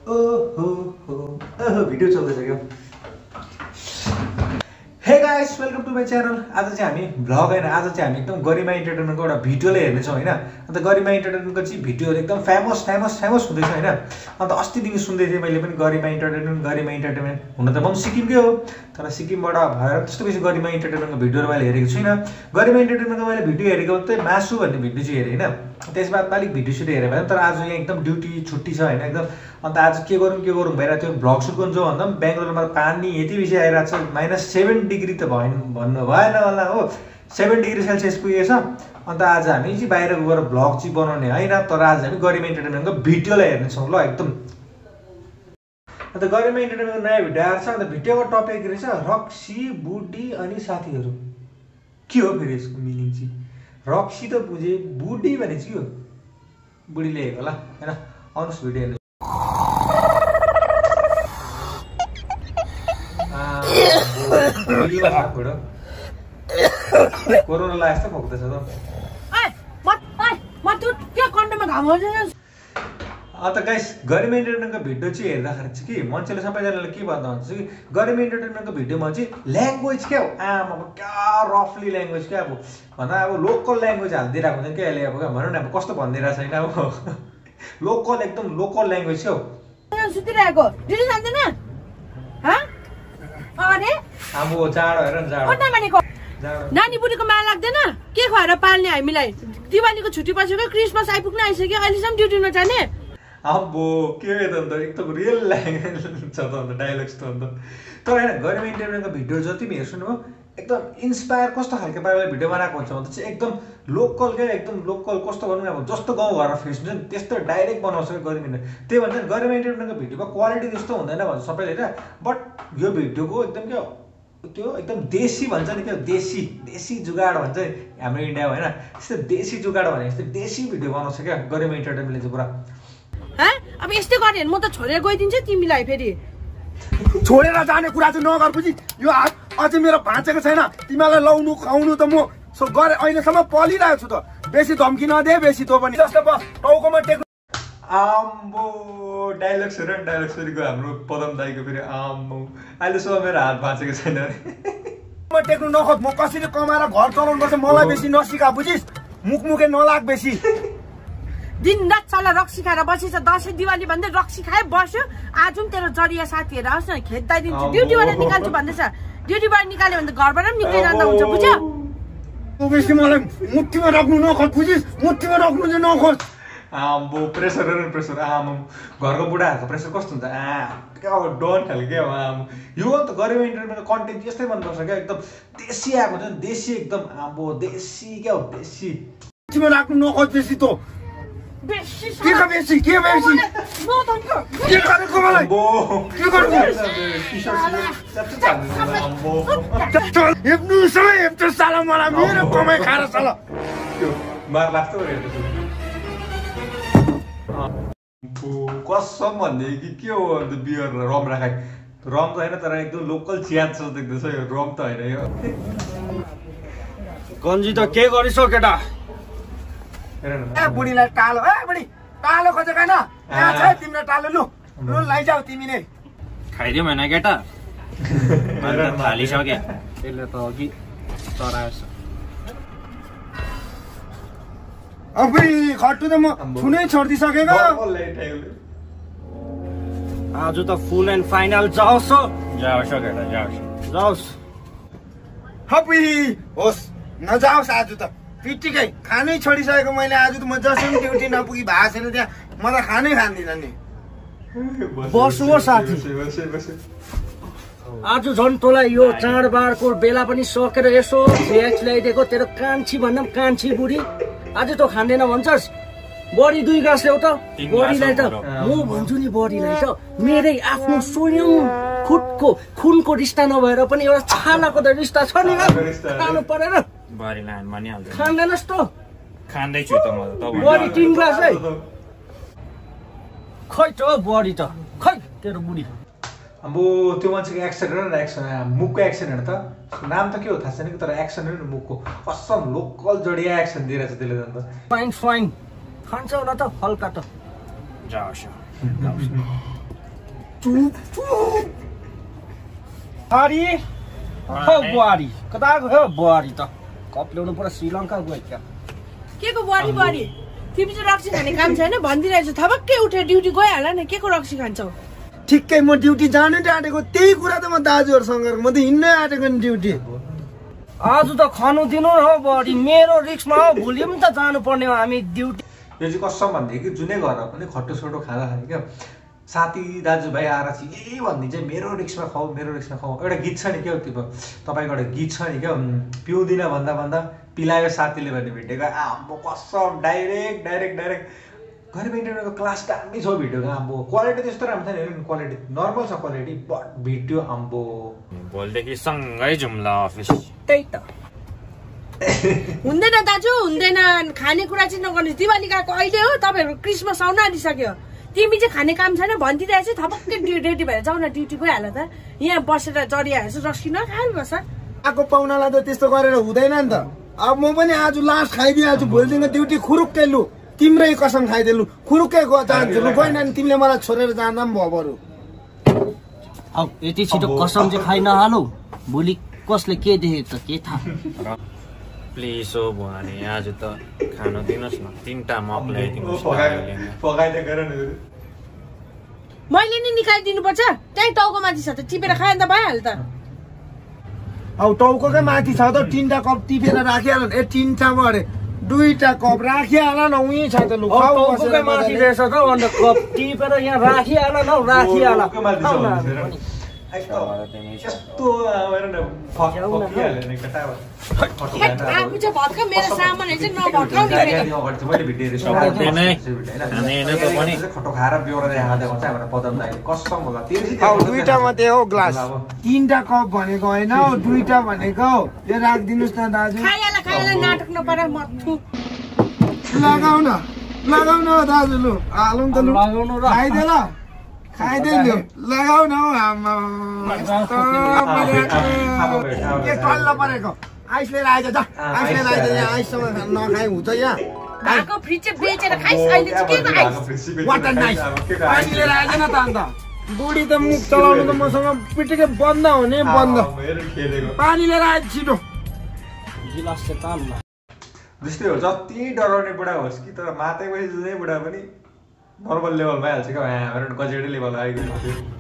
Video चल्दैछ क्या। Hey guys, welcome to my channel. आज चाहिँ हामी भ्लग होइन, आज चाहिँ हामी एकदम गरिमा इन्टरटेनमेन्टको एउटा भिडियोले हेर्नेछौँ होइन। अन्त गरिमा इन्टरटेनमेन्टको चाहिँ भिडियोहरू एकदम फेमस हुँदैछ होइन। अन्त अस्तिदेखि सुन्दै थिएँ मैले पनि गरिमा इन्टरटेनमेन्ट हुन त म पनि सिक्किमकै हो, तर सिक्किमबाट भएर त्यस्तो बेसी गरिमा इन्टरटेनमेन्टको भिडियोहरू मैले हेरेको छुइनँ। गरिमा इन्टरटेनमेन्टको मैले भिडियो हेरेको चाहिँ मासु भन्ने भिडियो चाहिँ हेरेँ होइन। त्यसबाट अलिक भिडियो सुट हेरेँ भएन, तर आज यहाँ एकदम ड्युटी छुट्टी छ होइन एकदम। अन्त आज के गरौँ भइरहेको थियो। भ्लग सुट गर्नु भन्दा पनि बेङ्गलोरमा पानी यति बेसी आइरहेको छ, -7 डिग्री त भन्नु भएन होला हो, 7 डिग्री सेल्सियस पुगेछ। अन्त आज हामी चाहिँ बाहिर गएर भ्लग चाहिँ बनाउने होइन, तर आज हामी गरिमा इन्टरटेनमेन्टको भिडियोलाई हेर्नेछौँ ल एकदम। अन्त गरिमा इन्टरटेनमेन्टको नयाँ भिडियो आएको छ। अन्त भिडियोको टपिक रहेछ रक्सी, बुढी अनि साथीहरू। के हो फेरि यसको मिनिङ चाहिँ? रक्सी त बुझेँ, बुढी भने चाहिँ के हो? बुढी ल्याएको होला होइन। आउनुहोस् भिडियो हेर्नु। कोरोना लाग्छ त भोग्दैछ त। अन्त गाइस, गरिमा इन्टरटेनमेन्टको भिडियो चाहिँ हेर्दाखेरि चाहिँ कि मान्छेले सबैजनाले के भन्दा हुन्छ कि गरिमा इन्टरटेनमेन्टको भिडियोमा चाहिँ ल्याङ्ग्वेज क्या हो, आमा अब क्या रफली ल्याङ्ग्वेज क्या अब भन्दा अब लोकल ल्याङ्ग्वेज हालिदिरहेको हुन्छ क्या यसले। अब क्या भनौँ न अब कस्तो भनिदिरहेको छैन अब लोकल एकदम लोकल ल्याङ्ग्वेज क्या हो। सुतिरहेको ड्युटी जान्दैन अरे अब जाडो हेर न, जाडो नानी बुढीको माया लाग्दैन? के खुवाएर पाल्ने हामीलाई? दिवालीको छुट्टी पछिको क्रिसमस आइपुग्न आइसक्यो, अहिलेसम्म ड्युटी नजाने? अब के त अन्त एकदम रियल ल्याङ्ग्वेज छ त अन्त, डाइलग्स त अन्त। तर होइन, गरिमा इन्टरटेनमेन्टको भिडियो जति पनि हेर्छु नि म एकदम इन्सपायर कस्तो खालको पाराले भिडियो बनाएको हुन्छ भने चाहिँ एकदम लोकल क्या, एकदम लोकल कस्तो भनौँ न अब जस्तो गाउँघरमा फेस हुन्छ नि त्यस्तो डाइरेक्ट बनाउँछ क्या गरिमा। त्यही भन्छ नि गरिमा इन्टरटेनमेन्टको भिडियोमा क्वालिटी त्यस्तो हुँदैन भन्छ सबैले होइन। बट यो भिडियोको एकदम क्या त्यो एकदम देशी भन्छ नि क्या, देशी जुगाड भन्छ हाम्रो इन्डियामा होइन। त्यस्तो देशी जुगाड भने जस्तो देशी भिडियो बनाउँछ क्या गरिमा इन्टरटेनमेन्टले चाहिँ पुरा। अब यस्तै गऱ्यो भने म त छोडेर गइदिन्छु तिमीलाई। फेरि छोडेर जाने कुरा चाहिँ नगर बुझी। यो अझै मेरो भाँचेको छैन, तिमीलाई लाउनु खुवाउनु त म गरे अहिलेसम्म पलिरहेको छु त। बेसी धम्की नदे, बेसी तँ पनि जस्तो बस टाउकोमा टेक्नु। आम्बो डाइलग्स हेर न, डाइलग्स फेरिको हाम्रो पदम दाईको फेरि आम्बो अहिलेसम्म मेरो हात भाँचेको छैन अरे। टेक्नु नखोज, म कसरी कमाएर घर चलाउनु पर्छ मलाई बेसी नसिका बुझिस्। मुखमुखे नलाग बेसी। दिन रात साला रक्सी खाएर बसेछ, दसैँ दिवाली भन्दै रक्सी खाए बस्यो। आज पनि तेरो जरिया साथीहरू आओस् न, खेद्दाइदिन्छु। ड्युटीबाट निकाल्छु भन्दैछ, ड्युटीबाट निकाल्यो भने त घरबाट पनि निक्लै जाँदा हुन्छ बुझ्यो। बेसी मलाई मुठीमा राख्नु नखोज बुझिस्, मुठीमा राख्नु चाहिँ नखोज। आम्बो प्रेसर हेर न, प्रेसर आम्बो घरको बुढाहरूको प्रेसर कस्तो हुन्छ क्या अब डन खाले क्या आम्बो। यो त गरिमा इन्टरटेनमेन्टको कन्टेन्ट यस्तै मनपर्छ क्या, एकदम देशी आएको हुन्छ नि, देशी एकदम आम्बो देशी क्या हो, देशी। मुठीमा राख्नु नखोज बेसी त। के गरेको मलाई के हेप्नु सबै हेप्छ साला मलाई मेरो कमाइ खाएर साला मार लाग्छ कसम भन्दै कि के हो अन्त बियर रम राखाइ। रम त होइन तर एकदम लोकल चिया जस्तो देख्दैछ यो, रम त होइन यो। गन्जी त के गरिसक्यो केटा? बुढीलाई टालो, बुढी टालो खोजेको होइन? यहाँ छ तिम्रो टालो, लु लैजाऊ तिमी नै। खाइदिउँ होइन केटा? थालिसक्यो त्यसले त अघि चराएछ। बुढी खट्टु त म छुनै छोडिदिइसकेको। आज त फुल एन्ड फाइनल जाओस् केटा, जाओस्। बुढी होस् नजाओस् आज त पिटिकै खानै छोडिसकेको मैले। आज त म जसरी ड्युटी नपुगी भएको छैन त्यहाँ, म त खानै खाँदिनँ नि। बस्नु हो साथी, आज झन् तँलाई यो चाडबाडको बेला पनि सकेर यसो भ्याक्स ल्याइदिएको तेरो कान्छी भन्दा पनि कान्छी बुढी। आज तँ खाँदैन भन्छस्? बडी 2 गाँस ल्याउ त। बडीलाई त म भन्छु नि, बडीलाई त मेरै आफ्नो स्वयं खुदको खुनको रिस्ता नभएर पनि एउटा छालाको त रिस्ता छ नि, खानु परेर खाँदैनस् त? खाँदैछु त म त। बडी 3 ग्लास है। खै त बडी त खै तेरो बुढी। अब त्यो मान्छेको एक्सन हेर न, एक्सन मुखको एक्सन हेर त। नाम त के हो थाहा छैन कि, तर एक्सन हेर न मुखको, कसम लोकल जडिया एक्सन दिइरहेछ त्यसले त। फाइन खान्छ होला त हल्का त। जाओस् बुहारी बुहारी कता गयो बुहारी त कप ल्याउनु पर्यो श्रीलङ्का गयो क्या के को बुहारी बुहारी तिमी चाहिँ रक्सी खाने काम छैन भनिदिरहेछु थपक्कै उठेर ड्युटी गइहाल न के को रक्सी खान्छौ ठिक्कै म ड्युटी जानै आँटेको त्यही कुरा त म दाजुहरूसँग म त हिँड्नै आँटेको नि ड्युटी आज त खानु दिनु हो बुहारी मेरो रिक्समा हो भोलि पनि त जानु पर्ने हो हामी ड्युटी यो चाहिँ कसम भनेदेखि जुनै घर पनि खट्टो सोटो खाँदा खाने क्या साथी दाजुभाइ आएर चाहिँ यही भनिदिन्छ मेरो रिक्समा खाऊ मेरो रिक्समा खाऊ एउटा गीत छ नि क्या त्यो तपाईँको एउटा गीत छ नि क्या पिउँदिनँ भन्दा भन्दा पिलायो साथीले भने भेटेको आम्बो कसम डाइरेक्ट घरि इन्टरनेटको क्लास दामी छ भिडियोको आम्बो क्वालिटी त्यस्तो राम्रो छैन हेर्नु क्वालिटी नर्मल छ क्वालिटी बट भिडियो आम्बो भोलिदेखि सँगै जुम्ला अफिस त्यही त हुँदैन दाजु हुँदैन खानेकुरा चाहिँ नगर्नु दिवाली गएको अहिले हो तपाईँहरू क्रिसमस आउन आँटिसक्यो तिमी चाहिँ खाने काम छैन भनिदिइरहेको छ थपक्कै रेडी भएर जाऊ न ड्युटी गइहाल त यहाँ बसेर जरियाहरू रक्सी नखानु पर्छ आएको पाहुनालाई त त्यस्तो गरेर हुँदैन नि त अब म पनि आज लास्ट खाइदिइहाल्छु भोलिदेखि ड्युटी खुरुक्कै लु तिम्रै कसम खाइदिनु खुरुक्कै जान्छु लु गएन नि तिमीले मलाई छोडेर जाँदा पनि भयो बरु अब यति छिटो कसम चाहिँ खाइ नहालौ भोलि कसले के देखेको त के थाहा प्लिज हो बुहारी आज त खानु दिनुहोस् न 3टा मक ल्याइदिनुहोस् पकाइदिए गर न मैले नि निकालिदिनु पर्छ त्यही टाउको माथि छ त टिपेर खाए त भइहाल्यो त अब टाउकोकै माथि छ त 3टा कप टिपेर राखिहाल ए 3टा अरे 2टा कप राखिहाल न उही छ त लु टाउकोकै माथि रहेछ त अन्त कप टिपेर यहाँ राखिहाल न राखिहाल यस्तो फकिहाल्यो नि केटा आफू चाहिँ भत्का मेरो सामानहरू चाहिँ नभत्काउने खटो खाएर बेहोरा देखाएको चाहिँ हाम्रो पदम दाइले कसम होला 2टा मात्रै हो ग्लास 3टा कप भनेको होइन 2टा भनेको यो राखिदिनुहोस् न दाजु खाइहाल नाटक नपर मथु लगाउन दाजु लु हालौँ त लु खाइदे ल खाइदे लु लगाउन हौ के कल्ल परेको आइस लिएर आइज जा आइस लिएर आइज यहाँ आइससँग नखाइ हुन्छ यहाँ भएको फ्रिज चाहिँ बेचेर खाइस अहिले चाहिँ के को आइस वाटर नाइस पानी लिएर आइज न त अन्त बुढी त मुख चलाउनु त मसँग पिटिकै बन्द हुने बन्द पानी लिएर आइज छिटो गिलास चाहिँ तान्नु जस्तै हो जति डराउने बुढा होस् कि तर माथै पछि जुनै बुढा पनि नर्मल लेभल भइहाल्छ क्या हाम्रो गजेडै लेभल आइगयो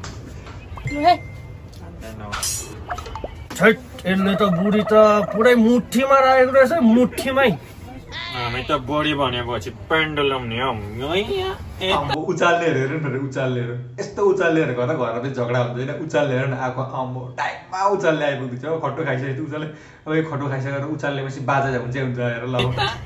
यसले त बुढी त पुरै मुठीमा राखेको रहेछ मुठीमै हामी त बढी भनेपछि पेन्डुलम नि हौ उचाल्नेहरू हेर्नु उचाल्नेहरू यस्तो उचाल्नेहरू गर्दा घरमा पनि झगडा हुँदैन उचाल्नेहरू आएको आम्बो टाइममा उचाल्ने आइपुग्छ हो खट्टो खाइसकेपछि उचाल्ने अब यो खट्टो खाइसकेर उचाल्नेपछि बाजा हुन्छ हुन्छ हेर ल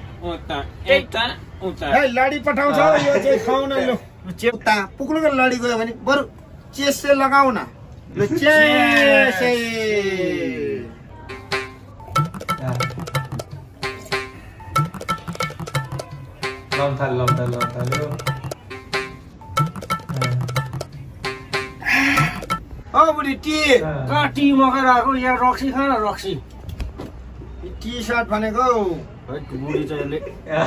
लडी पठाउँछ यो चाहिँ खाउन लु चेप्ता पुग्नुको लडी गयो भने बरु चेसे लगाउ न लु चेसे लम्थाल्यो बुढी टी कहाँ टी मगाएर आएको यहाँ रक्सी खा न रक्सी टी सर्ट भनेको बुढी चाहिँ यसले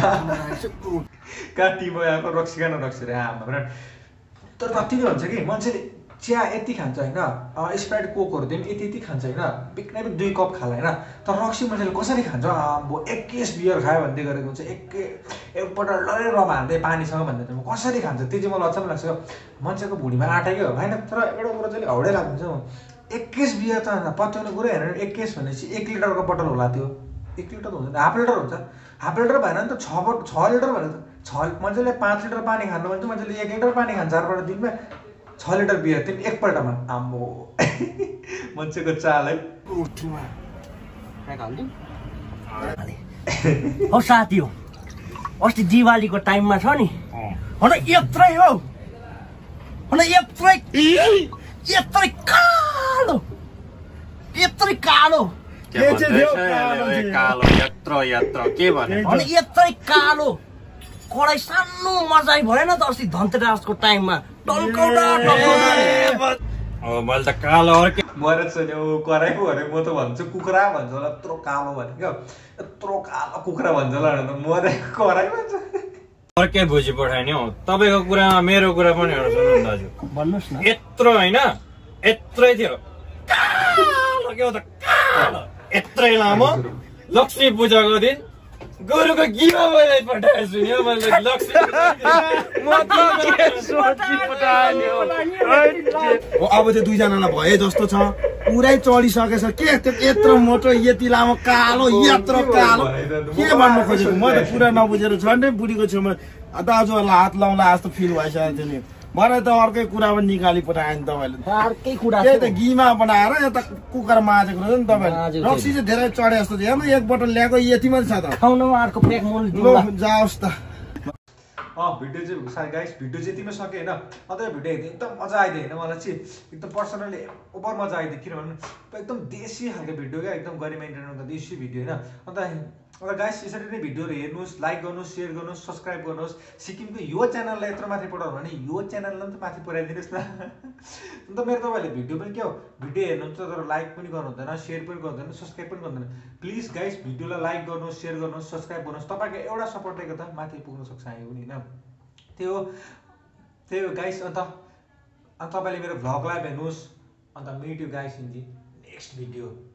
कहाँ टी आएको रक्सी खान रक्सी रे हाम्रो तर कति नै हुन्छ कि मान्छेले चिया यति खान्छ होइन स्प्राइट कोकहरू पनि यति खान्छ होइन बिक्नै पनि 2 कप खाला होइन तर रक्सी मान्छेले कसरी खान्छ अब 1 केस बियर खायो भन्दै गरेको हुन्छ एकपल्ट लडै रमा हाल्दै पानीसँग भन्दै कसरी खान्छ त्यो चाहिँ मलाई अचम्म लाग्छ मान्छेको भुँडीमा आँटेको होइन तर एउटा कुरो चाहिँ हाउडै लाग्छ 1 केस बियर त पत्याउने कुरो हेरेर 1 केस भनेपछि 1 लिटरको बोतल होला त्यो 1 लिटर त हुँदैन हाफ लिटर हुन्छ हाफ लिटर भएन नि त 6 लिटर भने त 6 मान्छेले 5 लिटर पानी खानु भने मान्छेले 1 लिटर पानी खान्छ 4 दिनमा 6 लिटर बियर तिमी एकपल्टमा आम्बो मान्छेको चाल है हो साथी हो अस्ति दिवालीको टाइममा छ नि यत्रै हो यत्रै कालो यत्रै कालो कडाई सानो मजाइ भएन त अस्ति धनतेरसको टाइममा मैले त कालो मरेछ नि कराई पो भने म त भन्छु कुखुरा भन्छ होला यत्रो कालो भनेको यत्रो कालो कुखुरा भन्छ होला मरेको कराई भन्छ अर्कै भुजी पठाइने हौ तपाईँको कुरामा मेरो कुरा पनि एउटा सुन्नु दाजु भन्नुहोस् न यत्रो होइन यत्रै थियो कालो के हो त कालो यत्रै लामो लक्ष्मी पूजाको दिन गोरुको घिउ मैले पठाएको छु नि मैले अब त्यो दुईजनालाई भए जस्तो छ पुरै चढिसकेछ के त्यो यत्रो मोटो यति लामो कालो यत्रो कालो के भन्नु खोजेको म त पुरा नबुझेर झन्डै बुढीको छेउमा दाजुहरूलाई हात लाउँला जस्तो फिल भइसकेको थियो नि मलाई त अर्कै कुरा पनि निकाली पठायो नि तपाईँले अर्कै कुरा त्यही त घिमा बनाएर यता कुकर माझेको रहेछ नि तपाईँले रक्सी चाहिँ धेरै चढे जस्तो थियो हेर्नु एक बोतल ल्याएको यति मात्रै छ त खाउनमा अर्को प्याक मोल जाओस् त भिडियो चाहिँ गाइस भिडियो चाहिँ यतिमै सक्यो होइन अन्त यो भिडियो हेर्दा एकदम मजा आइदियो होइन मलाई चाहिँ एकदम पर्सनली ओभर मजा आइदियो किनभने एकदम देशी खालको भिडियो क्या एकदम गरिमा इन्टरनेटको देशी भिडियो होइन अन्त गाइस यसरी नै भिडियोहरू हेर्नुहोस् लाइक गर्नुहोस् सेयर गर्नुहोस् सब्सक्राइब गर्नुहोस् सिक्किमको यो च्यानललाई यत्रो माथि पठाउनु भने यो च्यानललाई पनि त माथि पुऱ्याइदिनुहोस् न अन्त मेरो तपाईँहरूले भिडियो पनि के हो भिडियो हेर्नुहुन्छ तर लाइक पनि गर्नु हुँदैन सेयर पनि गर्दैन सब्सक्राइब पनि गर्दैन प्लिज गाइस भिडियोलाई लाइक गर्नुहोस् सेयर गर्नुहोस् सब्सक्राइब गर्नुहोस् तपाईँको एउटा सपोर्टले गर्दा माथि पुग्न सक्छ हामी पनि होइन त्यही हो गाइस अन्त तपाईँले मेरो भ्लगलाई हेर्नुहोस् and meet you guys in the next video